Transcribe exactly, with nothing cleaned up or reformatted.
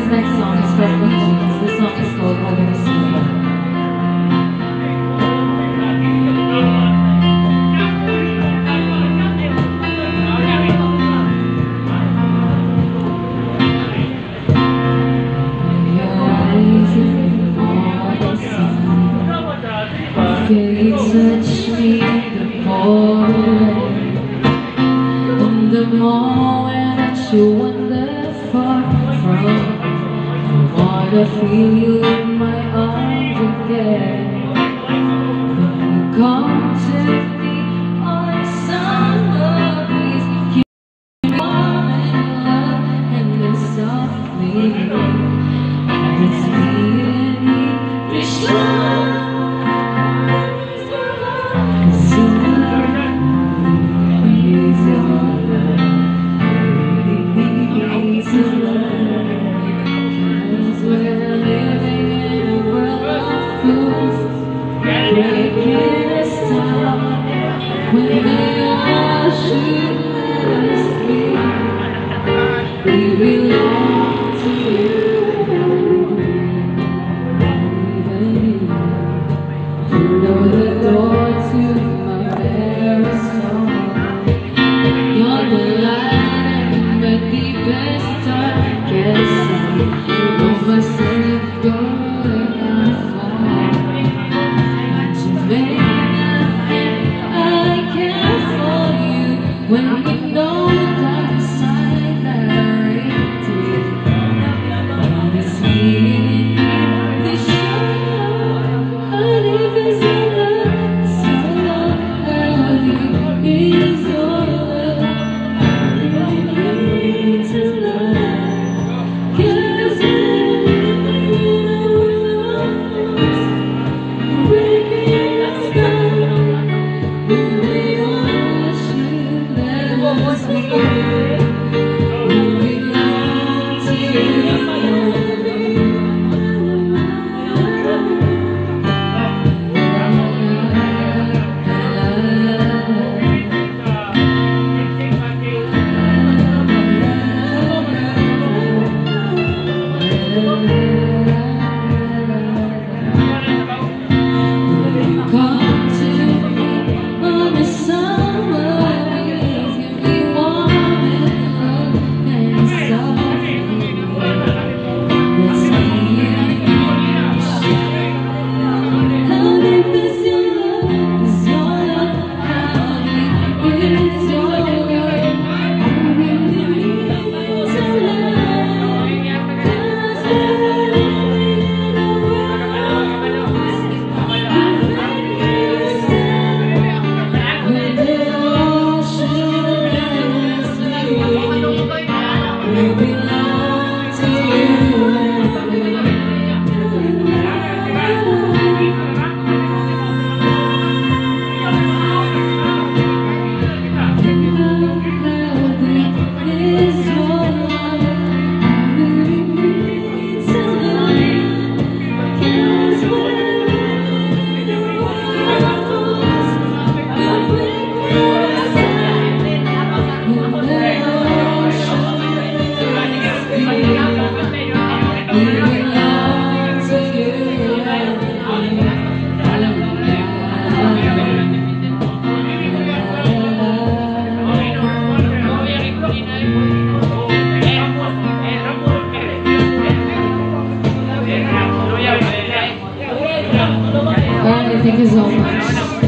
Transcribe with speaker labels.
Speaker 1: This next song is from Bee Gees. This song is called Other Receiver. You touch me the more, and the more that you wander far from, I wanna feel you in my arms again. When you come to me on a summer breeze, keep me warm in love and then softly, it's me and you, this love. When they all should let us be, we belong to you. You know the door to my very soul. You're the light and the deepest I can see. You know my safe going and fall. And you make when you know the dark side that I did, it's me and you, this show. I live as your love, so love, I love you, is your love. I need to love, cause you know, breaking us down, when they all should. We belong to you. Come to me on the summer. Thank you so much.